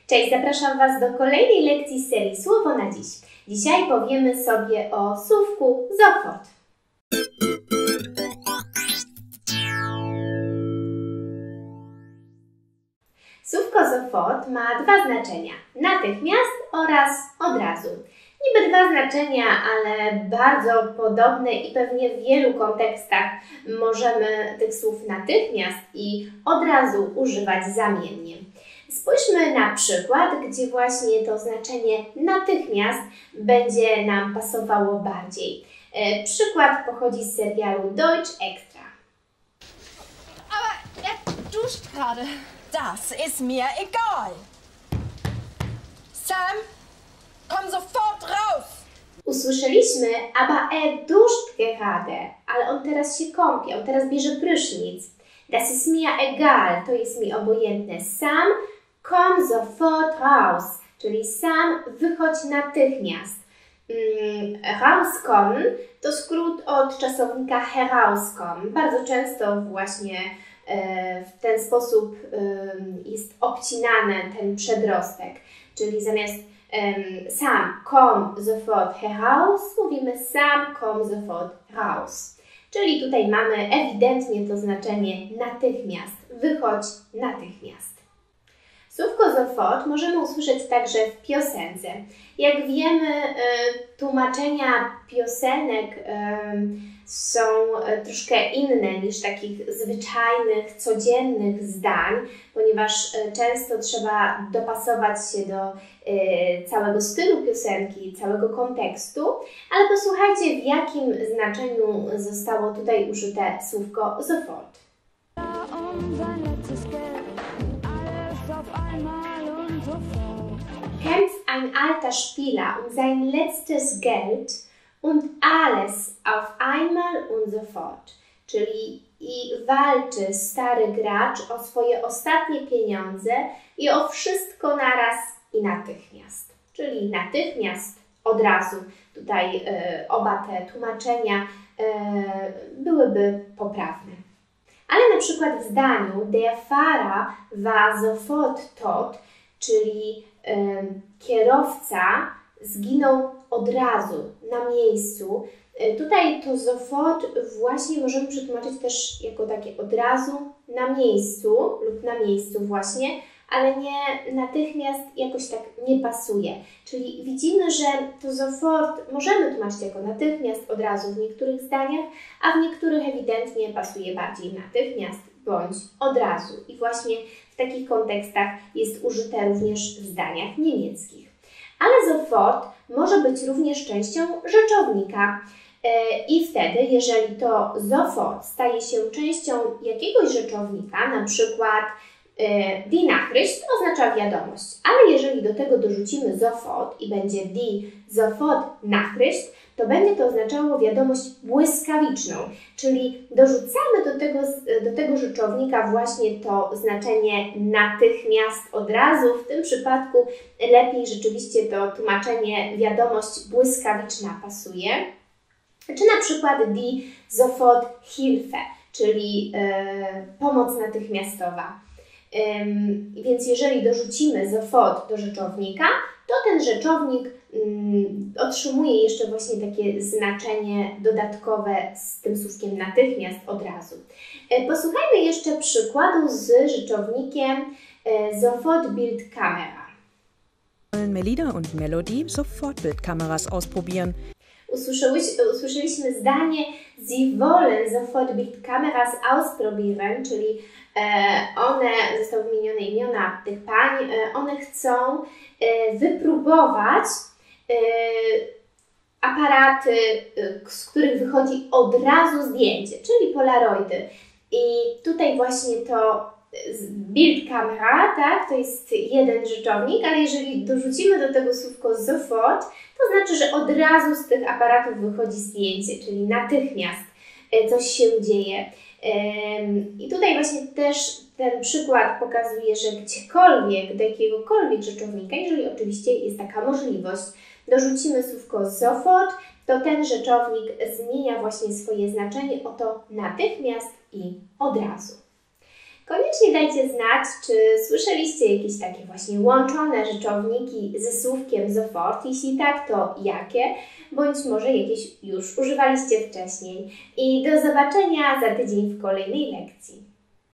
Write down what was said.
Cześć, zapraszam Was do kolejnej lekcji z serii Słowo na dziś. Dzisiaj powiemy sobie o słówku sofort. Słówko sofort ma dwa znaczenia: natychmiast oraz od razu. Niby dwa znaczenia, ale bardzo podobne i pewnie w wielu kontekstach możemy tych słów natychmiast i od razu używać zamiennie. Spójrzmy na przykład, gdzie właśnie to znaczenie natychmiast będzie nam pasowało bardziej. Przykład pochodzi z serialu Deutsch Extra. Aber duscht gerade. Das ist mir egal. Sam, komm sofort raus! Usłyszeliśmy, aber duscht gerade, ale on teraz się kąpie, on teraz bierze prysznic. Das ist mir egal, to jest mi obojętne. Sam, komm sofort raus, czyli sam, wychodź natychmiast. Rauskommen to skrót od czasownika herauskommen. Bardzo często właśnie w ten sposób jest obcinany ten przedrostek, czyli zamiast sam, komm sofort heraus, mówimy sam, komm sofort raus. Czyli tutaj mamy ewidentnie to znaczenie natychmiast, wychodź natychmiast. Słówko sofort możemy usłyszeć także w piosence. Jak wiemy, tłumaczenia piosenek są troszkę inne niż takich zwyczajnych, codziennych zdań, ponieważ często trzeba dopasować się do całego stylu piosenki, całego kontekstu, ale posłuchajcie, w jakim znaczeniu zostało tutaj użyte słówko sofort. Kämpft ein alter Spieler um sein letztes Geld und alles auf einmal und sofort. Czyli i walczy stary gracz o swoje ostatnie pieniądze i o wszystko naraz i natychmiast. Czyli natychmiast, od razu. Tutaj oba te tłumaczenia byłyby poprawne. Ale na przykład w zdaniu der Fahrer war sofort tot, czyli kierowca zginął od razu, na miejscu. Tutaj to sofort właśnie możemy przetłumaczyć też jako takie od razu, na miejscu lub na miejscu właśnie, ale nie natychmiast jakoś tak nie pasuje. Czyli widzimy, że to sofort możemy tłumaczyć jako natychmiast, od razu w niektórych zdaniach, a w niektórych ewidentnie pasuje bardziej natychmiast bądź od razu. I właśnie w takich kontekstach jest użyte również w zdaniach niemieckich. Ale sofort może być również częścią rzeczownika. I wtedy, jeżeli to sofort staje się częścią jakiegoś rzeczownika, na przykład die Nachricht oznacza wiadomość, ale jeżeli do tego dorzucimy sofort i będzie die sofort Nachricht, to będzie to oznaczało wiadomość błyskawiczną, czyli dorzucamy do tego rzeczownika właśnie to znaczenie natychmiast, od razu. W tym przypadku lepiej rzeczywiście to tłumaczenie wiadomość błyskawiczna pasuje. Czy na przykład die sofort Hilfe, czyli pomoc natychmiastowa. Więc jeżeli dorzucimy sofort do rzeczownika, to ten rzeczownik otrzymuje jeszcze właśnie takie znaczenie dodatkowe z tym słówkiem natychmiast, od razu. Posłuchajmy jeszcze przykładu z rzeczownikiem sofort Bildkamera. Melida und Melody sofort Bildkameras ausprobieren. Usłyszeliśmy zdanie Sie wollen sofort Bildkameras ausprobieren, czyli one, zostały wymienione imiona tych pań, one chcą wypróbować aparaty, z których wychodzi od razu zdjęcie, czyli polaroidy. I tutaj właśnie to Bildkamera, tak, to jest jeden rzeczownik, ale jeżeli dorzucimy do tego słówko sofort, to znaczy, że od razu z tych aparatów wychodzi zdjęcie, czyli natychmiast coś się dzieje. I tutaj właśnie też ten przykład pokazuje, że gdziekolwiek, do jakiegokolwiek rzeczownika, jeżeli oczywiście jest taka możliwość, dorzucimy słówko sofort, to ten rzeczownik zmienia właśnie swoje znaczenie o to natychmiast i od razu. Koniecznie dajcie znać, czy słyszeliście jakieś takie właśnie łączone rzeczowniki ze słówkiem sofort. Jeśli tak, to jakie? Bądź może jakieś już używaliście wcześniej. I do zobaczenia za tydzień w kolejnej lekcji.